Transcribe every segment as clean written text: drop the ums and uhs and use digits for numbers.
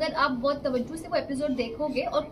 अगर आप बहुत तवज्जो से वो एपिसोड देखोगे, और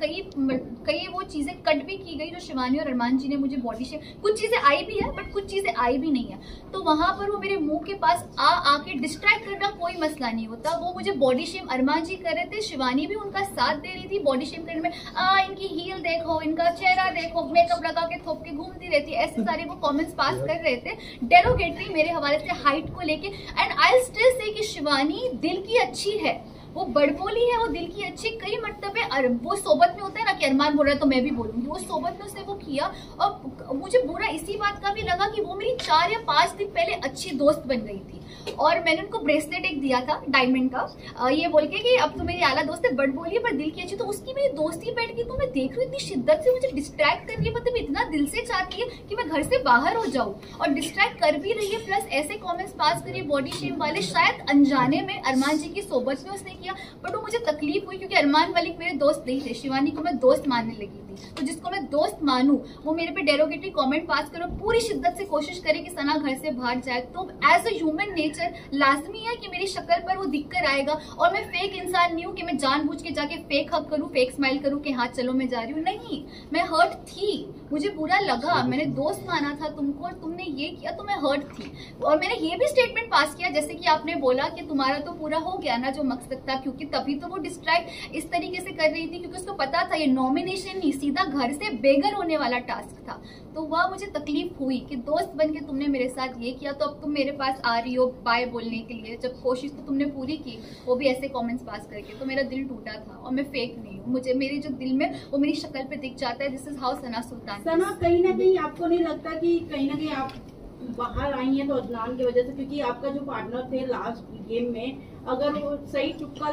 कई वो चीजें कट भी की गई जो शिवानी और अरमान जी ने मुझे बॉडी शेम, कुछ चीजें आई भी है बट कुछ चीजें आई भी नहीं है, तो वहां पर वो मेरे मुंह के पास आके डिस्ट्रैक्ट करना कोई मसला नहीं होता। वो मुझे बॉडी शेम अरमान जी कर रहे थे, शिवानी भी उनका साथ दे रही थी बॉडी शेम करने में। इनकी हील देखो, इनका चेहरा देखो, मेकअप लगा के थोप के घूमती रहती है, ऐसे सारे वो कमेंट्स पास कर रहे थे डेरोगेटरी मेरे हवाले से हाइट को लेके। एंड आई स्टिल से कि शिवानी दिल की अच्छी है, वो बड़बोली है, वो दिल की अच्छी। कई मरतबे वो सोबत में होता है ना कि अरमान बोल रहा है तो मैं भी बोलूंगी, वो सोबत में उसने वो किया। और मुझे बुरा इसी बात का भी लगा कि वो मेरी 4 या 5 दिन पहले अच्छी दोस्त बन गई थी, और मैंने उनको ब्रेसलेट एक दिया था डायमंड का, ये बोल के कि अब तो मेरी आला दोस्त है, बड़बोली है पर दिल की अच्छी। तो उसकी मेरी दोस्ती बैठ गई, तो मैं देख रही हूँ इतनी शिद्दत से मुझे डिस्ट्रैक्ट कर रही है, मतलब इतना दिल से चाहती है कि मैं घर से बाहर हो जाऊँ, और डिस्ट्रैक्ट कर भी रही है, प्लस ऐसे कॉमेंट्स पास करिए बॉडी शेम वाले, शायद अनजाने में अरमान जी की सोबत में उसने किया। बट वो मुझे तकलीफ हुई क्योंकि अरमान मलिक मेरे दोस्त नहीं थे, शिवानी को मैं दोस्त मानने लगी थी, तो जिसको मैं दोस्त मानूं वो मेरे पे डेरोगेटरी कमेंट पास करो, पूरी शिद्दत से कोशिश करे कि सना घर से बाहर जाए। तो एज अ ह्यूमन नेचर लाजमी है कि मेरी शक्ल पर वो दिख कर आएगा, और मैं फेक इंसान नहीं हूँ कि मैं जानबूझ के जाके फेक हक करूँ, फेक स्माइल करूँ कि हाँ चलो मैं जा रही हूँ। नहीं, मैं हर्ट थी, मुझे बुरा लगा, मैंने दोस्त माना था तुमको और तुमने ये किया तो मैं हर्ट थी। और मैंने ये भी स्टेटमेंट पास किया जैसे कि आपने बोला कि तुम्हारा तो पूरा हो गया ना जो मकसद था, क्योंकि तभी तो वो डिस्ट्रैक्ट इस तरीके से कर रही थी क्योंकि उसको पता था ये नॉमिनेशन नहीं, सीधा घर से बेघर होने वाला टास्क था। तो वह मुझे तकलीफ हुई कि दोस्त बन के तुमने मेरे साथ ये किया, तो अब तुम मेरे पास आ रही हो बाय बोलने के लिए, जब कोशिश तो तुमने पूरी की, वो भी ऐसे कमेंट्स पास करके। तो मेरा दिल टूटा था, और मैं फेक नहीं हूँ, मुझे मेरी जो दिल में वो मेरी शक्ल पे दिख जाता है। This is how Sana Sultan. Sana, कहीं ना कहीं आपको नहीं लगता कि कहीं ना कहीं आप बाहर आई हैं तो अदनान की वजह से, क्योंकि आपका जो पार्टनर थे लास्ट गेम में, अगर वो सही चुक्का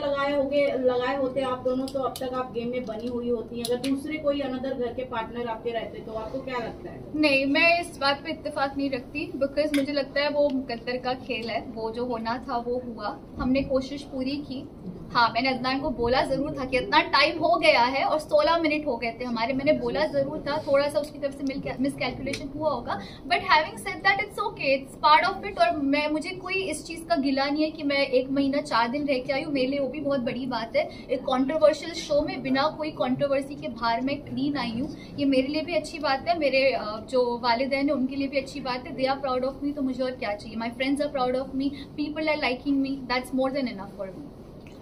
लगाए होते आप दोनों, तो अब तक आप गेम में बनी हुई होती हैं। अगर दूसरे कोई अनदर घर के पार्टनर आपके रहते तो आपको क्या लगता है? नहीं, मैं इस बात पे इत्तेफाक नहीं रखती, बिकॉज मुझे लगता है वो मुकद्दर का खेल है, वो जो होना था वो हुआ, हमने कोशिश पूरी की। हाँ, मैंने अदनान को बोला जरूर था कि इतना टाइम हो गया है और 16 मिनट हो गए थे हमारे, मैंने बोला जरूर था, थोड़ा सा उसकी तरफ से मिसकैलकुलेशन हुआ होगा, but having said that it's okay, it's part of it. और मुझे कोई इस चीज का गिला नहीं है कि मैं 1 महीना 4 दिन रह के आई हूँ, मेरे लिए वो भी बहुत बड़ी बात है। एक कॉन्ट्रोवर्शियल शो में बिना कोई कॉन्ट्रोवर्सी के बाहर में क्लीन आई हूँ, ये मेरे लिए भी अच्छी बात है, मेरे जो वालिदैन है उनके लिए भी अच्छी बात है। They are proud of me, तो मुझे और क्या चाहिए। My friends are proud of me, people are liking me, that's more than enough for me.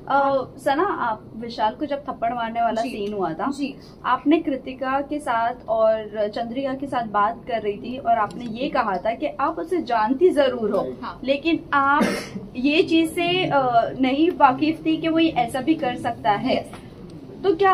Sana, आप विशाल को जब थप्पड़ मारने वाला सीन हुआ था जी, आपने कृतिका के साथ और चंद्रिका के साथ बात कर रही थी, और आपने ये कहा था कि आप उसे जानती जरूर हो, हाँ। लेकिन आप ये चीज से नहीं वाकिफ थी कि वो ऐसा भी कर सकता है। तो क्या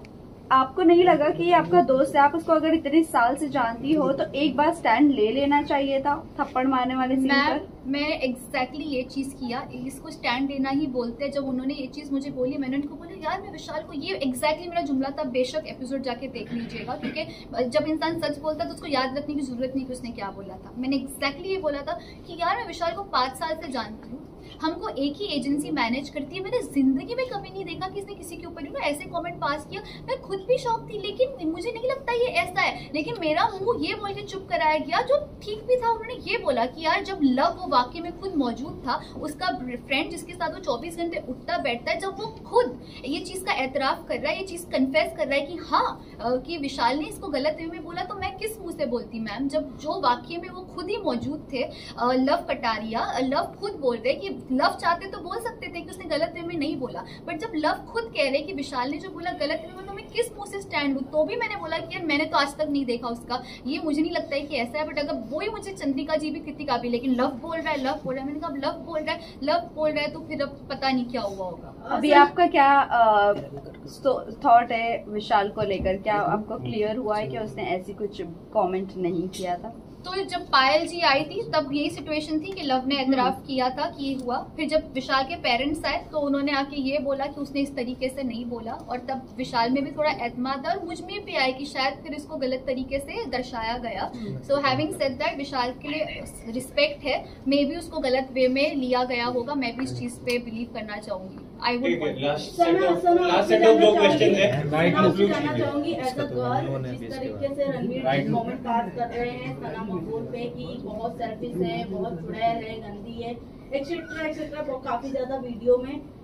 आपको नहीं लगा कि ये आपका दोस्त है, आप उसको अगर इतने साल से जानती हो तो एक बार स्टैंड ले लेना चाहिए था थप्पड़ मारने वाले सीन पर? मैं एग्जैक्टली ये चीज किया, इसको स्टैंड लेना ही बोलते हैं। जब उन्होंने ये चीज मुझे बोली, मैंने उनको बोला यार मैं विशाल को, ये एग्जैक्टली मेरा जुमला था, बेशक एपिसोड जाके देख लीजिएगा, क्योंकि जब इंसान सच बोलता है तो उसको याद रखने की जरूरत नहीं कि उसने क्या बोला था। मैंने एग्जैक्टली ये बोला था कि यार मैं विशाल को 5 साल से जानती हूँ, हमको एक ही एजेंसी मैनेज करती है, मैंने जिंदगी में कभी नहीं देखा कि इसने किसी के ऊपर ऐसे कमेंट पास किया। मैं खुद भी शौक थी, लेकिन मुझे नहीं लगता ये ऐसा है, लेकिन मेरा मुंह ये बोल के चुप कराया गया, जो ठीक भी था। उन्होंने ये बोला कि यार जब लव वो वाकई में खुद मौजूद था, उसका फ्रेंड जिसके साथ वो 24 घंटे उठता बैठता है, जब वो खुद ये चीज का एतराफ कर रहा है, ये चीज कन्फेस कर रहा है कि हाँ कि विशाल ने इसको गलत वे में बोला, तो मैं किस मुंह से बोलती मैम, जब जो वाकई में वो खुद ही मौजूद थे। लव कटारिया, लव खुद बोल रहे कि लव चाहते तो बोल सकते थे कि उसने गलत वे में नहीं बोला, बट जब लव खुद कह रहे कि विशाल ने जो बोला गलत वे में, तो मैं किस मुंह से स्टैंड लूं? तो भी मैंने बोला कि यार मैंने तो आज तक नहीं देखा उसका, ये मुझे नहीं लगता है कि ऐसा है। बट अगर वो ही मुझे चंद्रिका जी भी कृतिका भी, लेकिन लव बोल रहा है, लव बोल रहा है, मैंने कहा लव बोल रहा है तो फिर अब पता नहीं क्या हुआ होगा। अभी आपका क्या थॉट है विशाल को लेकर? क्या आपको क्लियर हुआ है कि उसने ऐसी कुछ कमेंट नहीं किया था? तो जब पायल जी आई थी तब यही सिचुएशन थी कि लव ने एतराफ किया था कि ये हुआ। फिर जब विशाल के पेरेंट्स आए तो उन्होंने आके ये बोला कि उसने इस तरीके से नहीं बोला, और तब विशाल में भी थोड़ा एतमाद और मुझ में भी आया कि शायद फिर इसको गलत तरीके से दर्शाया गया। So having said that, Vishal के लिए रिस्पेक्ट है, मे बी उसको गलत वे में लिया गया होगा, मैं भी इस चीज पे बिलीव करना चाहूंगी। I would last set of 2 question है, जानना चाहूंगी एज अ गर्ल, जिस तरीके से रणवीर कमेंट पास कर रहे हैं सना मकबूल पे कि बहुत सेल्फिश है, बहुत चुड़ैल है, गंदी है, एक्सेट्रा एक्सेट्रा, काफी ज्यादा वीडियो में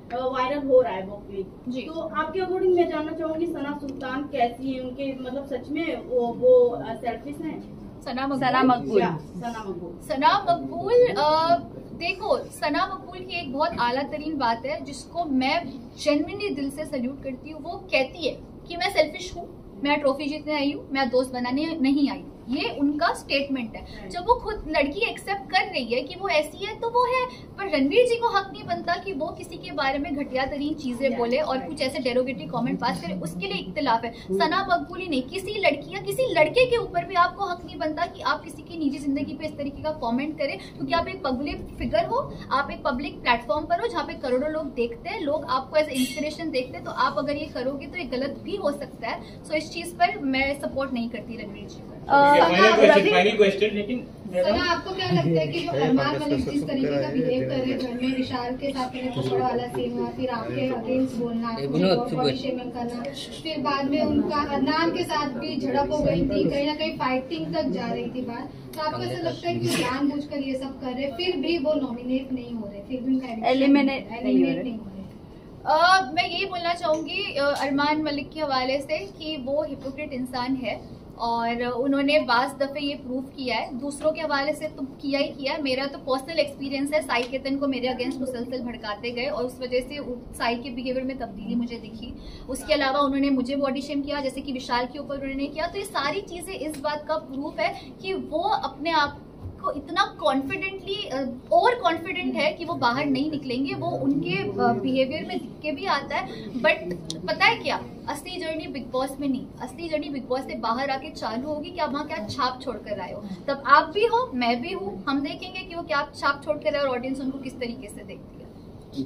वायरल हो रहा है वो जी। क्लिप। तो आपके अकॉर्डिंग मैं जानना चाहूंगी सना सुल्तान कैसी है, उनके मतलब सच में वो सेल्फिश हैं? सना मकबूल सना मकबूल देखो, सना मकबूल की एक बहुत आला तरीन बात है जिसको मैं जेन्युइनली दिल से सल्यूट करती हूँ। वो कहती है कि मैं सेल्फिश हूँ, मैं ट्रॉफी जीतने आई हूँ, मैं दोस्त बनाने नहीं आई। ये उनका स्टेटमेंट है। जब वो खुद लड़की एक्सेप्ट कर रही है कि वो ऐसी है तो वो है, पर रणवीर जी को हक नहीं बनता कि वो किसी के बारे में घटिया तरीन चीजें बोले और कुछ ऐसे डेरोगेटरी कमेंट पास करे। उसके लिए इख्तिलाफ है। सना मकबूल ही नहीं, किसी लड़की या किसी लड़के के ऊपर भी आपको हक नहीं बनता कि आप किसी की निजी जिंदगी पे इस तरीके का कमेंट करें, क्योंकि आप एक पब्लिक फिगर हो, आप एक पब्लिक प्लेटफॉर्म पर हो जहाँ पे करोड़ों लोग देखते हैं, लोग आपको एज इंस्पिरेशन देखते हैं। तो आप अगर ये करोगे तो ये गलत भी हो सकता है। सो इस चीज पर मैं सपोर्ट नहीं करती रणवीर जी को। फाइनल क्वेश्चन, लेकिन सना आपको क्या लगता है कि जो अरमान मलिक जिस तरीके का बिहेव कर रहे घर में, निशार के साथ में थप्पड़ वाला सीन हुआ, फिर आपके अगेंस्ट बोलना, बॉडी शेमिंग करना, फिर बाद में उनका अदनान के साथ भी झड़प हो गई थी, कहीं ना कहीं फाइटिंग तक जा रही थी बात। तो आपको ऐसा लगता है कि जानबूझकर ये सब कर रहे, फिर भी वो नॉमिनेट नहीं हो रहे, फिर भी उनका एलिमिनेट नहीं हो रहे? मैं यही बोलना चाहूंगी अरमान मलिक के हवाले से कि वो हिपोक्रेट इंसान है और उन्होंने बास दफे ये प्रूव किया है। दूसरों के हवाले से तो किया ही किया। मेरा तो पर्सनल एक्सपीरियंस है, साई केतन को मेरे अगेंस्ट मुसलसल भड़काते गए और उस वजह से साई के बिहेवियर में तब्दीली मुझे दिखी। उसके अलावा उन्होंने मुझे बॉडी शेम किया, जैसे कि विशाल के ऊपर उन्होंने किया। तो ये सारी चीजें इस बात का प्रूफ है कि वो अपने आप को इतना कॉन्फिडेंटली ओवर कॉन्फिडेंट है कि वो बाहर नहीं निकलेंगे। वो उनके बिहेवियर में दिख के भी आता है। बट पता है क्या, असली जर्नी बिग बॉस में नहीं, असली जर्नी बिग बॉस से बाहर आके चालू होगी कि आप वहाँ क्या छाप छोड़ कर आए हो। तब आप भी हो, मैं भी हूँ, हम देखेंगे कि वो क्या छाप छोड़ कर आए और ऑडियंस उनको किस तरीके से देखती है।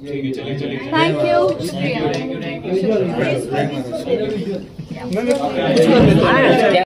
थैंक यू, शुक्रिया।